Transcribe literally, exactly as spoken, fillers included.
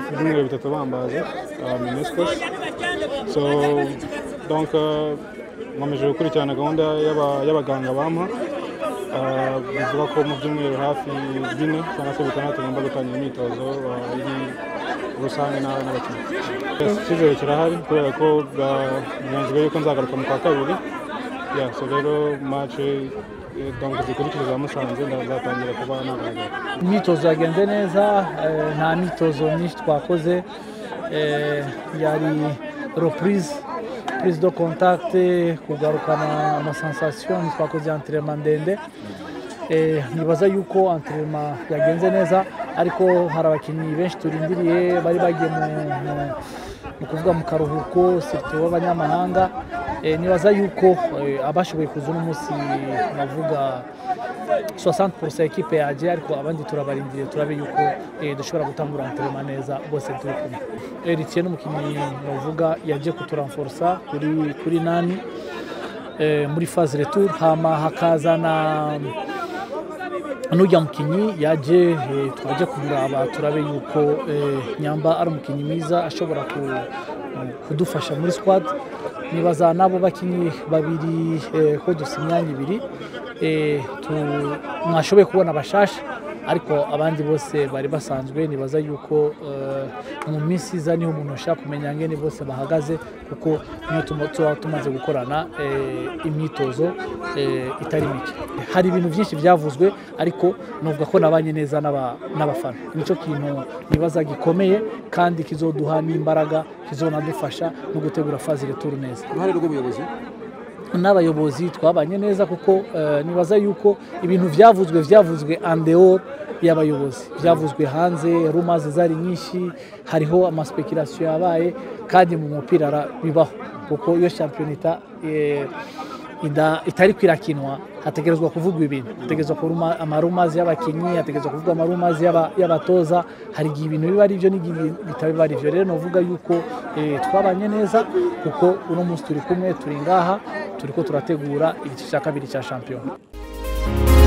hafi ibyumweru bitatu bambaza meniscus. So donc nkomeje gukurikirana gahunda y'abaganga bampa, bivuga ko mu byumweru hafi bine cyangwa se bitandatu ngomba gutangira imyitozo rusange n'abakinnyi. Icyizere kirahari kubera ko byanzwe yuko nzagaruka mu kwa kabiri. So rero match donc zikurikira za Musanze ndazatangira kuba nagaragara. Imyitozo yagenze neza, nta myitozo myinshi twakoze, yari reprise prise de contact, kugarukana amasensation, twakoze entraînement ndende. Nibaza yuko entraînement yagenze neza, ariko hari abakinnyi benshi turindiriye bari bagiye mu kuvuga mu karuhuko surtout b'abanyamahanga. Nibaza yuko abashoboye kuza uno munsi navuga soixante pour cent equipe yaje, ariko abandi turabarindiriye turabe yuko dushobora gutangura entraînement neza bose turi kumwe. Eritiye n'umukinnyi navuga yaje kuturanforsa kuri kuri nani muri phase retour, hama hakazana n'ujya mukinnyi yaje twaje kumuraba turabe yuko Nyamba ari umukinnyi mwiza ashobora kudufasha muri squad. Nibaza nabo bakinnyi babiri ko dufite imyanya ibiri mwashoboye kubona bashasha, ariko abandi bose bari basanzwe. Nibaza yuko mu minsi iza niho umuntu ashaka kumenya ngene bose bahagaze, kuko niyo tuba tumaze gukorana imyitozo itari mike. Hari ibintu byinshi byavuzwe, ariko nuvuga ko nabanye neza n'abafana. Nico kintu nibaza gikomeye kandi kizoduha n'imbaraga, kizonadufasha no gutegura phase retour neza. Uruhare rw'ubuyobozi n'abayobozi twabanye neza, kuko nibaza yuko ibintu byavuzwe byavuzwe en dehors y'abayobozi, byavuzwe hanze, rumors zari nyinshi, hariho amaspekulation yabaye, kandi mu mupira bibaho, kuko iyo championata itari kwirakinwa hategerezwa kuvugwa ibintu, hategerezwa kuba amarumazi y'abakinnyi, hategerezwa kuvuga amarumazi y'abatoza. Hari igihe ibintu biba ari byo n'igihe bitaba ari byo. Rero novuga yuko twabanye neza, kuko uno munsi turi kumwe, turi ngaha, turiko turategura igice cya kabiri cya shampiyona.